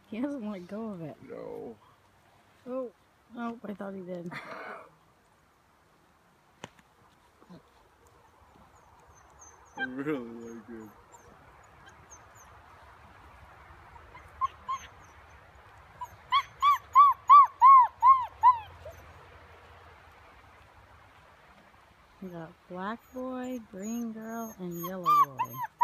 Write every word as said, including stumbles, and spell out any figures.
He doesn't let go of it. No. Oh, oh, I thought he did. I really like it. We got black boy, green girl, and yellow boy.